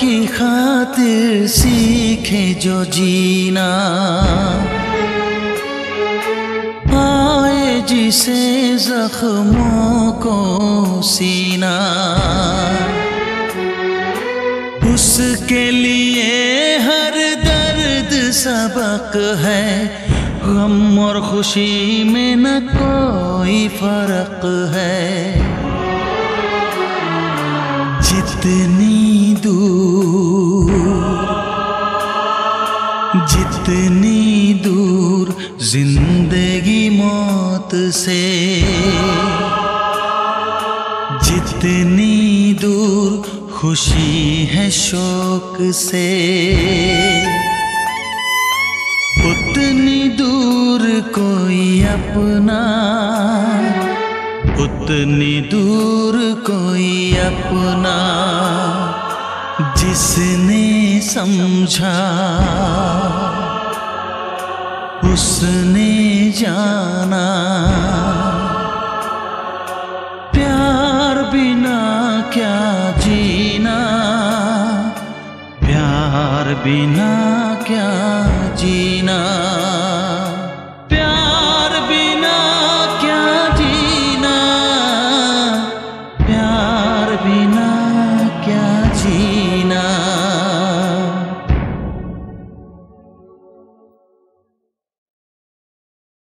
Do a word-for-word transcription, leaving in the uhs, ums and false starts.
की खातिर सीखे जो जीना, आए जिसे जख्मों को सीना, उसके लिए हर दर्द सबक है, गम और खुशी में न कोई फर्क है। जितनी दूर जितनी दूर जिंदगी मौत से, जितनी दूर खुशी है शोक से, उतनी दूर कोई अपना, उतनी दूर कोई अपना, जिसने समझा उसने जाना। प्यार बिना क्या जीना, प्यार बिना क्या जीना।